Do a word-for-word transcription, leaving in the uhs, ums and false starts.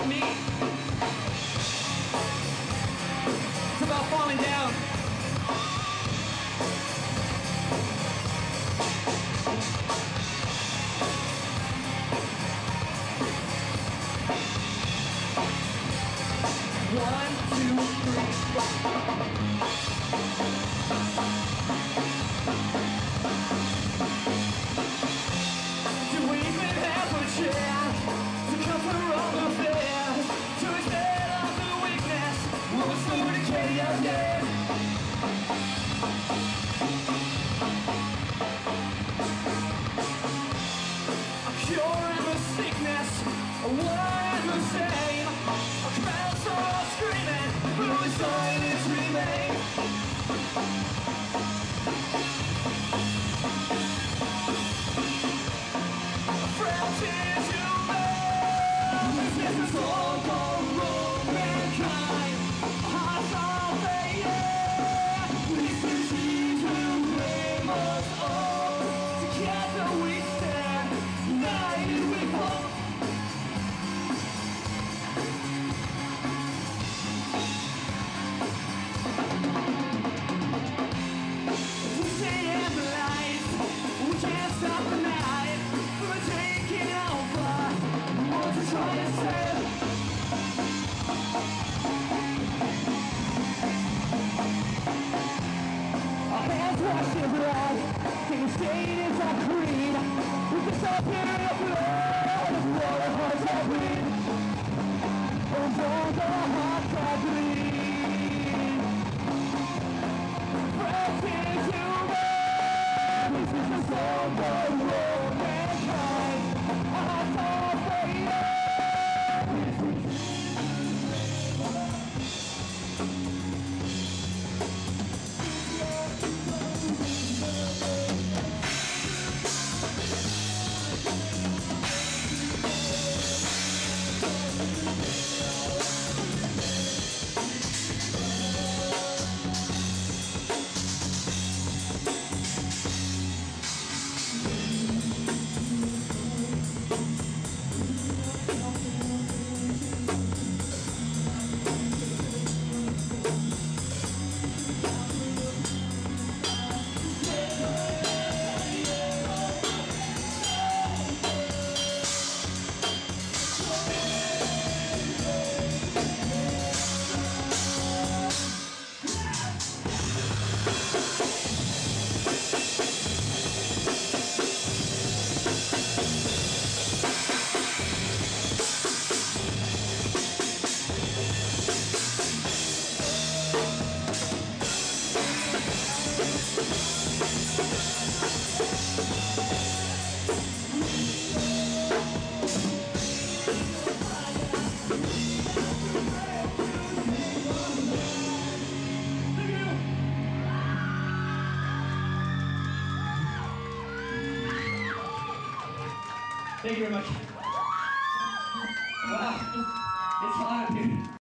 about me. It's about falling down. One, two, three, do we even have a chance to come from wrong affairs? To instead of the weakness, we'll slow decay again. A cure and a sickness, one and the same. A crowd all screaming, but the silence remains. Frailty is human. This is the soul of mankind. Hearts are fading. This is he to claim us all. Together we stand, united we fall. Taking state is our creed. We can stop here in blood of what our hearts are bleed. Oh, don't our hearts are bleed. Frailty is human. This is the soul of mankind. Our hearts are fading. Thank you very much. Wow, it's hot up here.